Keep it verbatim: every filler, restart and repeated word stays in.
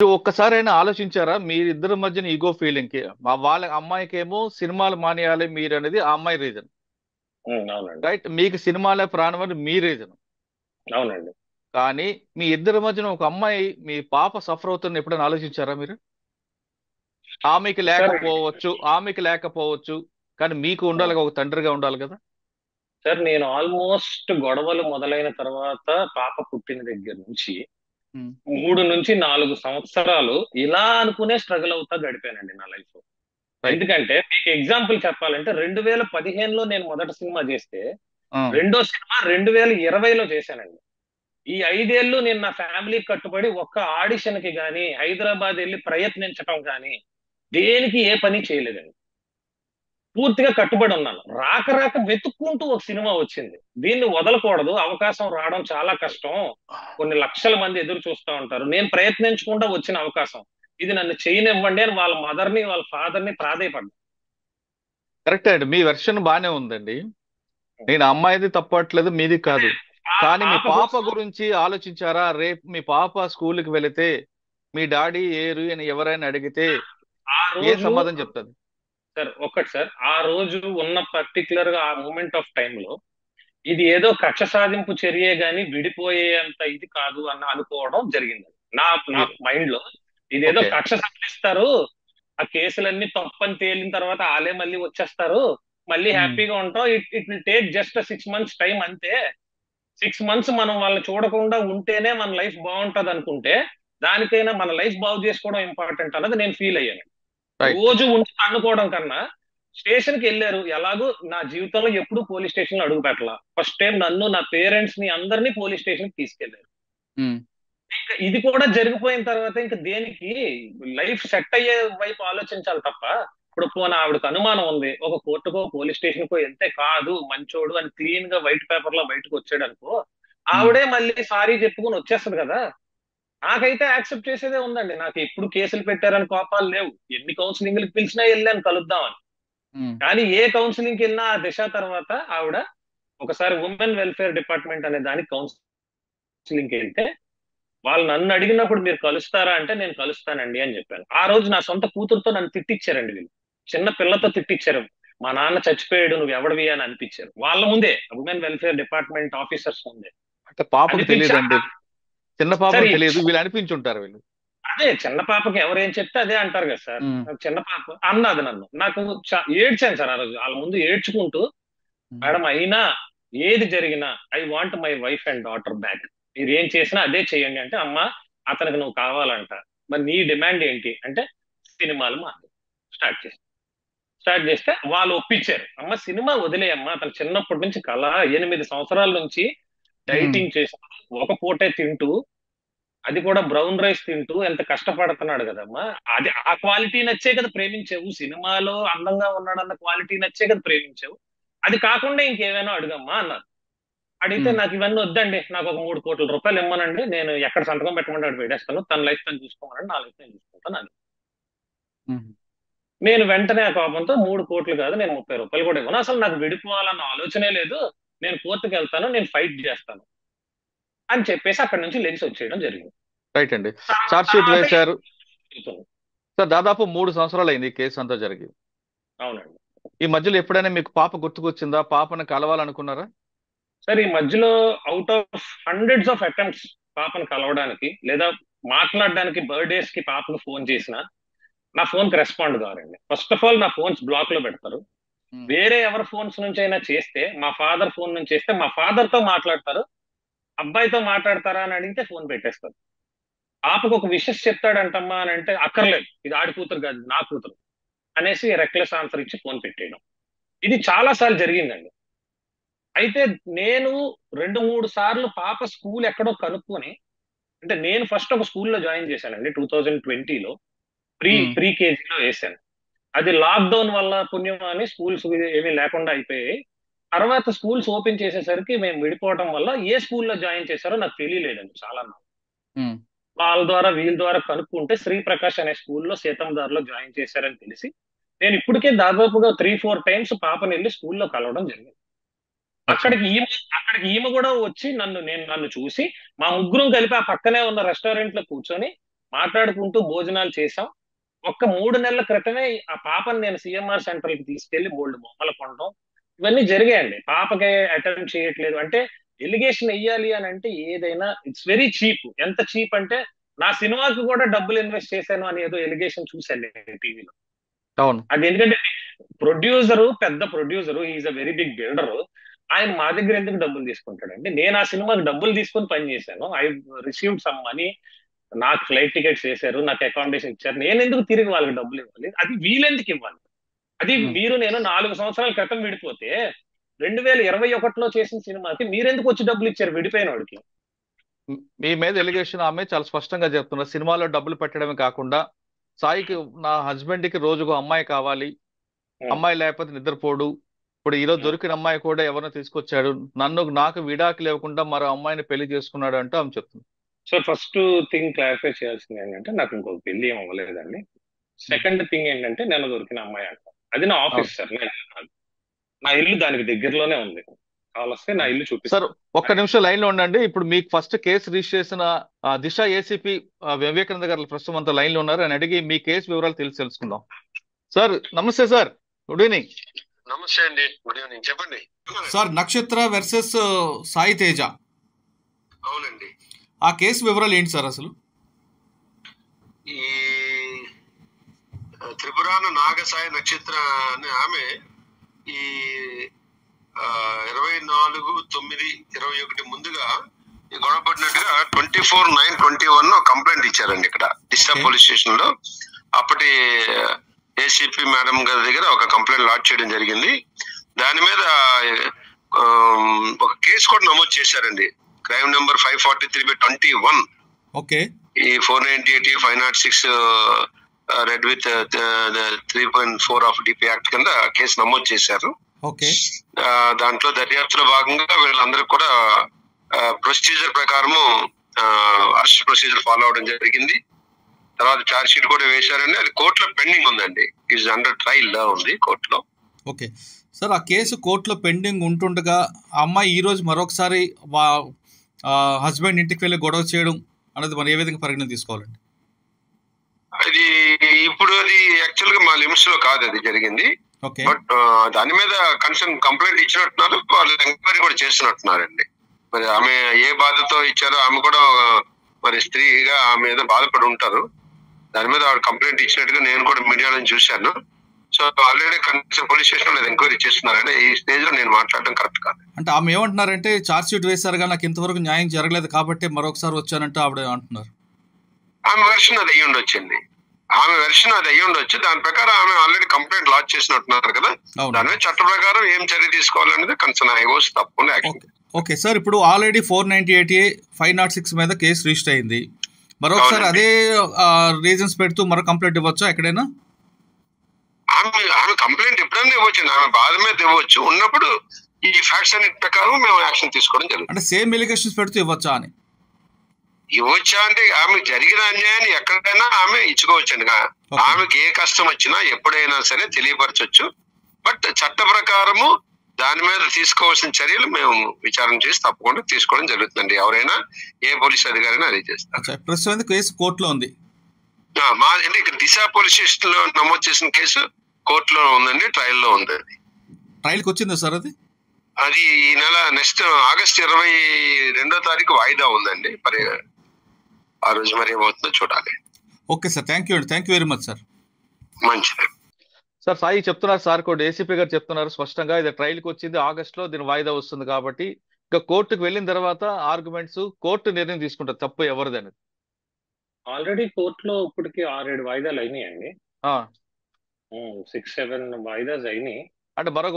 ఒక్కసారైనా ఆలోచించారా మీరిద్దరి మధ్యన ఈగో ఫీలింగ్ కి? మా వాళ్ళ అమ్మాయికేమో సినిమాలు మానేయాలి మీరు అనేది ఆ అమ్మాయి రీజన్. ఉమ్, అవునండి. రైట్, మీకు సినిమాలే ప్రాణం అని మీ రీజన్. అవునండి. కానీ మీ ఇద్దరి మధ్యన ఒక అమ్మాయి మీ పాప సఫర్ అవుతున్న ఎప్పుడైనా ఆలోచించారా మీరు? ఆమెకి సార్ లేకపోవచ్చు, ఆమెకి లేకపోవచ్చు, కానీ మీకు ఉండాలి కదా, ఒక తండ్రిగా ఉండాలి కదా. సార్ నేను ఆల్మోస్ట్ గొడవలు మొదలైన తర్వాత పాప పుట్టిన దగ్గర నుంచి ఉమ్, మూడు నుంచి నాలుగు సంవత్సరాలు ఇలా అనుకునే స్ట్రగుల్ అవుతా గడిపానండి నా లైఫ్. రైట్. ఎందుకంటే మీకు ఎగ్జాంపుల్ చెప్పాలంటే రెండు వేల పదిహేనులో నేను మొదటి సినిమా చేస్తే రెండో సినిమా రెండు వేల ఇరవైలో చేశానండి. ఈ ఐదేళ్లు నేను నా ఫ్యామిలీకి కట్టుబడి ఒక్క ఆడిషన్ కి గానీ హైదరాబాద్ వెళ్ళి ప్రయత్నించటం కానీ దేనికి ఏ పని చేయలేదండి. పూర్తిగా కట్టుబడి ఉన్నాను. రాక రాక వెతుక్కుంటూ ఒక సినిమా వచ్చింది. దీన్ని వదలకూడదు, అవకాశం రావడం చాలా కష్టం, కొన్ని లక్షల మంది ఎదురు చూస్తూ ఉంటారు, నేను ప్రయత్నించకుండా వచ్చిన అవకాశం, ఇది నన్ను చేయనివ్వండి అని వాళ్ళ మదర్ ని వాళ్ళ ఫాదర్ ని ప్రాధేయపడ్డా. కరెక్ట్ అండి, మీ వెర్షన్ బానే ఉందండి. నేను అమ్మాయిది తప్పట్లేదు, మీది కాదు. ఆ కానీ మీ పాప పాప కోసం గురించి ఆలోచించారా? రేపు మీ పాప స్కూల్కి వెళితే మీ డాడీ ఏరు అని ఎవరైనా అడిగితే ఆ ఏం రోజు సమాధానం చెప్తుంది? సార్ ఒక్కటి సార్, ఆ రోజు ఉన్న పర్టికులర్ గా ఆ మూమెంట్ ఆఫ్ టైమ్ లో ఇది ఏదో కక్ష సాధింపు చర్యే గాని విడిపోయేంత ఇది కాదు అన్న అనుకోవడం జరిగింది నా నా మీరు మైండ్ లో. ఇదేదో ఓకే. కక్ష సాధిస్తారు, ఆ కేసులన్నీ తప్పని తేలిన తర్వాత వాళ్ళే మళ్ళీ వచ్చేస్తారు, మళ్ళీ ఉమ్, హ్యాపీగా ఉంటాం, it it will take just six months time అంతే. సిక్స్ మంత్స్ మనం వాళ్ళని చూడకుండా ఉంటేనే మన లైఫ్ బాగుంటది అనుకుంటే దానికైనా మన లైఫ్ బాగు చేసుకోవడం ఇంపార్టెంట్ అన్నది నేను ఫీల్ అయ్యాను. రైట్. రోజు ఉండి అనుకోవడం కన్నా స్టేషన్ కి వెళ్ళారు. ఎలాగో నా జీవితంలో ఎప్పుడు పోలీస్ స్టేషన్ లో అడుగు పెట్టాల, ఫస్ట్ టైం నన్ను నా పేరెంట్స్ ని అందరినీ పోలీస్ స్టేషన్ కి తీసుకెళ్లారు. ఉమ్, ఇంకా ఇది కూడా జరిగిపోయిన తర్వాత ఇంకా దేనికి లైఫ్ సెట్ అయ్యే వైపు ఆలోచించాలి తప్ప, ఇప్పుడు పోనీ ఆవిడకి అనుమానం ఉంది, ఒక కోర్టుకో పోలీస్ స్టేషన్ కో వెళ్తే కాదు మంచోడు అని క్లీన్ గా వైట్ పేపర్ లో బయటకు వచ్చాడు అనుకో, ఉమ్, ఆవిడే మళ్ళీ సారీ చెప్పుకుని వచ్చేస్తది కదా. నాకైతే యాక్సెప్ట్ చేసేదే ఉందండి, నాకు ఎప్పుడు కేసులు పెట్టారని కోపాలు లేవు, ఎన్ని కౌన్సిలింగ్లకు పిలిచినా వెళ్ళాను కలుద్దామని. ఉమ్, కానీ ఏ కౌన్సిలింగ్ కి వెళ్ళినా ఆ దిశ తర్వాత ఆవిడ ఒకసారి ఉమెన్ వెల్ఫేర్ డిపార్ట్మెంట్ అనే దానికి కౌన్సిలింగ్ కి వెళ్తే వాళ్ళు నన్ను అడిగినప్పుడు మీరు కలుస్తారా అంటే నేను కలుస్తానండి అని చెప్పాను. ఆ రోజు నా సొంత కూతురుతో నన్ను తిట్టిచ్చారండి వీళ్ళు, చిన్న పిల్లతో తిట్టిచ్చారు, మా నాన్న చచ్చిపోయాడు నువ్వు ఎవడివి అని అనిపించారు వాళ్ళ ముందే, ఉమెన్ వెల్ఫేర్ డిపార్ట్మెంట్ ఆఫీసర్స్ ముందే అంటే పాపకు అనిపించి. తెలియదండి, చిన్న పాపకు సరే తెలియదు, వీళ్ళు అనిపించుంటారు వీళ్ళు. అదే చిన్న పాపకి ఎవరేం చెప్తే అదే అంటారు కదా సార్. ఉమ్, నాకు చిన్న పాప అన్నది నన్ను, నాకు చా- ఏడ్చాను సార్ ఆ రోజు వాళ్ళ ముందు ఏడ్చుకుంటూ, ఉమ్, మేడం అయినా ఏది జరిగినా I want my wife and daughter back, మీరు ఏం చేసినా అదే చేయండి అంటే, అమ్మా అతనికి నువ్వు కావాలంట, మరి నీ డిమాండ్ ఏంటి అంటే సినిమాలు మాకు స్టార్ట్ చేసి స్టార్ట్ చేస్తే వాళ్ళు ఒప్పించారు. అమ్మ సినిమా వదిలేయమ్మా, అతను చిన్నప్పటి నుంచి కళ, ఎనిమిది సంవత్సరాల నుంచి ఉమ్, డైటింగ్ చేసి ఒక పూటే తింటూ, అది కూడా బ్రౌన్ రైస్ తింటూ ఎంత కష్టపడుతున్నాడు కదమ్మా, అది ఆ క్వాలిటీ నచ్చే కదా ప్రేమించావు, సినిమాలో అందంగా ఉన్నాడన్న క్వాలిటీ నచ్చే కదా ప్రేమించావు, అది కాకుండా ఇంకేమైనా అడుగమ్మా అన్నారు. అడిగితే ఉమ్, నాకు ఇవన్నీ వద్దండి, నాకు ఒక మూడు కోట్ల రూపాయలు ఇమ్మనండి, నేను ఎక్కడ సంతకం పెట్టమంటే అక్కడ పెట్టేస్తాను, తన లైఫ్ తను చూసుకోమనండి, నా లైఫ్ నేను చూసుకుంటాను అని. ఉమ్. నేను వెంటనే ఆ కోపంతో మూడు కోట్లు కాదు నేను ముప్పై రూపాయలు కూడా ఇవ్వను, అసలు నాకు విడిపోవాలన్న ఆలోచనే లేదు, నేను కోర్టుకు వెళ్తాను, నేను ఫైట్ చేస్తాను అని చెప్పేసి అక్కడి నుంచి లెగ్స్ వచ్చేయడం జరిగింది. రైట్ అండి. తర్వా- చార్జ్ షీట్ తర్వాత వేశారు. ఇది- సార్ దాదాపు మూడు సంవత్సరాలు అయింది ఈ కేసు అంతా జరిగి. అవునండి. ఈ మధ్యలో ఎప్పుడైనా మీకు పాప గుర్తుకొచ్చిందా? పాపను కలవాలనుకున్నారా? సార్ ఈ మధ్యలో out of hundreds of attempts పాపను కలవడానికి లేదా మాట్లాడడానికి బర్త్డేస్ కి పాపకు ఫోన్ చేసిన నా ఫోన్ కి రెస్పాండ్ కావాలండి. ఫస్ట్ ఆఫ్ ఆల్ నా ఫోన్స్ బ్లాక్ లో పెడతారు. ఉమ్, వేరే ఎవరి ఫోన్స్ నుంచి అయినా చేస్తే, మా ఫాదర్ ఫోన్ నుంచి చేస్తే మా ఫాదర్ తో మాట్లాడతారు, అబ్బాయితో మాట్లాడతారా అని అడిగితే ఫోన్ పెట్టేస్తారు. పాపకు ఒక విషెస్ చెప్తాడంటమ్మా అని అంటే అక్కర్లేదు, ఇది ఆడి కూతురు కాదు నా కూతురు అనేసి రెక్లెస్ ఆన్సర్ ఇచ్చి ఫోన్ పెట్టేయడం, ఇది చాలా సార్లు జరిగిందండి. అయితే నేను రెండు మూడు సార్లు పాప స్కూల్ ఎక్కడో కనుక్కొని, అంటే నేను ఫస్ట్ ఒక స్కూల్లో జాయిన్ చేశానండి టూ థౌజండ్ ట్వంటీలో, ప్రీ ఉమ్, ప్రీ కేజీలో వేశాను. అది లాక్డౌన్ వల్ల పుణ్యం అని స్కూల్స్ ఏమీ లేకుండా అయిపోయాయి. తర్వాత స్కూల్స్ ఓపెన్ చేసేసరికి మేము విడిపోవడం వల్ల ఏ స్కూల్లో జాయిన్ చేశారో నాకు తెలియలేదండి చాలా మంది. ఉమ్. వాళ్ళ ద్వారా వీళ్ళ ద్వారా కనుక్కుంటే శ్రీ ప్రకాష్ అనే స్కూల్లో సీతందార్లో జాయిన్ చేశారని తెలిసి, నేను ఇప్పటికే దాదాపుగా త్రీ ఫోర్ టైమ్స్ పాపని వెళ్ళి స్కూల్లో కలవడం జరిగింది. అచ్చా. అక్కడికి ఈమె అక్కడికి ఈమె కూడా వచ్చి నన్ను నేను నన్ను చూసి మా ముగ్గురం కలిపి ఆ పక్కనే ఉన్న రెస్టారెంట్ లో కూర్చొని మాట్లాడుకుంటూ భోజనాలు చేసాం. ఒక్క మూడు నెలల క్రితమే ఆ పాపని నేను సిఎంఆర్ సెంటర్ కి తీసుకెళ్లి బోల్డ్ బొమ్మలు కొనడం ఇవన్నీ జరిగాయండి. పాపకి అటెంప్ట్ చేయట్లేదు అంటే ఎలిగేషన్ వెయ్యాలి అని అంటే ఏదైనా ఇట్స్ వెరీ చీప్. ఎంత చీప్ అంటే నా సినిమాకి కూడా డబ్బులు ఇన్వెస్ట్ చేశాను అని ఏదో ఎలిగేషన్ చూశాను నేను టీవీలో. అవును. అది ఎందుకంటే ప్రొడ్యూసరు, పెద్ద producer, is a very big builder. ఆయన మా దగ్గర ఎందుకు డబ్బులు తీసుకుంటాడండి? నేను ఆ సినిమాకి డబ్బులు తీసుకొని పని చేశాను. I received some money. నాకు ఫ్లైట్ టికెట్స్ వేశారు, నాకు అకామిడేషన్ ఇచ్చారు. నేను ఎందుకు తిరిగి వాళ్ళకి డబ్బులు ఇవ్వాలి? అది వీళ్ళెందుకు ఇవ్వాలి? అది ఉమ్. మీరు నేను నాలుగు సంవత్సరాల క్రితం విడిపోతే రెండు వేల ఇరవై ఒకటిలో చేసిన సినిమాకి మీరెందుకు వచ్చి డబ్బులు ఇచ్చారు విడిపోయిన వాడికి? మీ మీద ఎలిగేషన్ ఆమె చాలా స్పష్టంగా చెప్తున్నారు. సినిమాలో డబ్బులు పెట్టడమే కాకుండా సాయికి నా హస్బెండ్ కి రోజుకు అమ్మాయి కావాలి, అమ్మాయి లేకపోతే నిద్రపోడు, ఇప్పుడు ఈ రోజు దొరికిన అమ్మాయి కూడా ఎవరినో తీసుకొచ్చాడు, నన్ను నాకు విడాకి లేకుండా మరో అమ్మాయిని పెళ్లి చేసుకున్నాడు అంటూ ఆమె చెప్తుంది. సో ఫస్ట్ థింగ్ క్లారిఫై చేయాల్సింది ఏంటంటే నాకు ఇంకొక పెళ్లి ఏం అవ్వలేదండి. సెకండ్ థింగ్ ఏంటంటే నేను దొరికిన అమ్మాయి అంట. అది నా ఆఫీస్ సార్, నా ఇల్లు కాదు. నా ఇల్లు దానికి దగ్గరలోనే ఉంది. కావాలొస్తే నా ఇల్లు సార్ చూపిస్తాను. ఒక్క నిమిషం లైన్ లో ఉండండి. ఇప్పుడు మీకు ఫస్ట్ కేసు రిజిస్టర్ చేసిన ఆ, దిశ ఏసీపీ వివేకానంద గారు ప్రస్తుతం అంతా లైన్ లో ఉన్నారు. ఆయన అడిగి మీ కేసు వివరాలు తెలిసి తెలుసుకుందాం. సార్ నమస్తే సార్, గుడ్ ఈవినింగ్. నమస్తే అండి, గుడ్ ఈవినింగ్. చెప్పండి. సార్ నక్షత్ర వర్సెస్ సాయి తేజ, అవునండి. ఆ కేసు వివరాలు ఏంటి సార్ అసలు? ఈ ఆ, త్రిపురాన నాగసాయి నక్షత్ర అనే ఆమె ఈ ఆ, ఇరవై నాలుగు తొమ్మిది ఇరవై ఒకటి ముందుగా ఈ గొడవ పడినట్టుగా twenty four nine twenty one complaint ఇచ్చారండి ఇక్కడ దిశా Okay. పోలీస్ స్టేషన్ లో. అప్పటి ఏసీపీ మేడం గారి దగ్గర ఒక కంప్లైంట్ లాడ్జ్ చేయడం జరిగింది. దాని మీద ఆ, ఒక కేసు కూడా నమోదు చేశారండి. Crime number five forty three by twenty one okay ఈ four ninety eight five naught six read with three point four of DP act కింద కేసు నమోదు చేశారు. ఓకే ఆ, దాంట్లో దర్యాప్తులో భాగంగా వీళ్ళందరికీ కూడా ప్రొసీజర్ ప్రకారము అరెస్ట్ ప్రొసీజర్ ఫాలో అవడం జరిగింది. తర్వాత ఛార్జ్ షీట్ కూడా వేశారండి. అది కోర్టులో పెండింగ్ ఉందండి. ఈజ్ అండర్ ట్రయల్ లో ఉంది కోర్టులో. ఓకే సార్, ఆ కేసు కోర్టులో పెండింగ్ ఉంటుండగా ఆ అమ్మాయి ఈ రోజు మరొకసారి వా హస్బెండ్ ఇంటికి వెళ్ళి గొడవ చేయడం అనేది మనం ఏ విధంగా పరిగణన తీసుకోవాలండి? అది ఇప్పుడు అది యాక్చువల్ గా మా లిమిట్స్ లో కాదు అది జరిగింది. ఓకే బట్ దాని మీద కన్సర్న్ కంప్లైంట్ ఇచ్చినట్టున్నారు, వాళ్ళు ఎంక్వైరీ కూడా చేస్తున్నట్టున్నారండి. మరి ఆమె ఏ బాధతో ఇచ్చారో ఆమె కూడా మరి స్త్రీగా ఆమె ఏదో బాధపడి ఉంటారు. దాని మీద ఆవిడ కంప్లైంట్ ఇచ్చినట్టుగా నేను కూడా మీడియాలో చూశాను. So already concern police station లో ఎంక్వైరీ చేస్తున్నారండి. ఈ స్టేజ్ లో నేను మాట్లాడడం కరెక్ట్ కాదు. అంటే ఆమె ఏమంటున్నారంటే ఛార్జ్ షీట్ వేశారు కానీ నాకు ఇంతవరకు న్యాయం జరగలేదు కాబట్టి మరొకసారి వచ్చానంటే ఆవిడ అంటున్నారు. ఆమె వెర్షన్ అది అయ్యి ఉండొచ్చండి. ఆమె వెర్షన్ అది అయ్యి ఉండొచ్చు. దాని ప్రకారం ఆమె ఆల్రెడీ కంప్లైంట్ లాడ్జ్ చేసినట్టున్నారు కదా. అవును. దాని మీద చట్ట ప్రకారం ఏం చర్య తీసుకోవాలనేది కన్సర్న్ హైకోర్టు తప్పకుండా యాక్షన్. ఓకే ఓకే సార్, ఇప్పుడు already four ninety eight A five naught six మీద కేసు రిజిస్టర్ అయింది. మరొకసారి అవునండి. అదే రీజన్స్ పెడుతూ మరో కంప్లైంట్ ఇవ్వచ్చా ఎక్కడైనా? ఆమె ఆమె కంప్లైంట్ ఎప్పుడైనా ఇవ్వచ్చు. ఆమె బాధ మీద ఇవ్వచ్చు. ఉన్నప్పుడు ఈ ఫ్యాక్ట్స్ అన్నిటి ప్రకారం మేము యాక్షన్ తీసుకోవడం జరుగుతుంది. అంటే సేమ్ ఎలిగేషన్స్ పెడుతూ ఇవ్వచ్చా అని? ఇవ్వచ్చా అంటే ఆమె జరిగిన అన్యాయాన్ని ఎక్కడైనా ఆమె ఇచ్చుకోవచ్చండి. Okay. ఆమెకి ఏ కష్టం వచ్చినా ఎప్పుడైనా సరే తెలియపరచవచ్చు. బట్ చట్ట ప్రకారము దాని మీద తీసుకోవాల్సిన చర్యలు మేము విచారణ చేసి తప్పకుండా తీసుకోవడం జరుగుతుందండి. ఎవరైనా ఏ పోలీస్ అధికారైనా అదే చేస్తారు. అచ్చా, ప్రస్తుతం అయితే కేసు కోర్టులో ఉంది. ఆ, మా అంటే ఇక్కడ దిశ పోలీస్ స్టేషన్ లో నమోదు చేసిన కేసు కోర్టులో ఉందండి, ట్రయల్ లో ఉంది. అది ట్రయల్కి వచ్చిందా సార్ అది? అది ఈ నెల నెక్స్ట్ ఆగస్ట్ ఇరవై రెండో తారీఖు వాయిదా ఉందండి. మరి ఆ రోజు మరి ఏమవుతుందో చూడాలి. ఓకే సార్, థ్యాంక్ యూ అండి, thank you very much sir. మంచిది. సార్ సాయి చెప్తున్నారు, సార్ కూడా ఏసీపీ గారు చెప్తున్నారు స్పష్టంగా, ఇది ట్రయల్కి వచ్చింది, ఆగస్ట్ లో దీని వాయిదా వస్తుంది కాబట్టి ఇక కోర్టుకు వెళ్ళిన తర్వాత ఆర్గ్యుమెంట్స్ కోర్టు నిర్ణయం తీసుకుంటారు తప్పు ఎవరిది అనేది. ఆల్రెడీ కోర్టులో ఇప్పటికి ఆరేడు వాయిదాలు అయినాయండి. ఆ, సిక్స్ సెవెన్ వాయిదాస్ అయినాయి. అంటే మరొక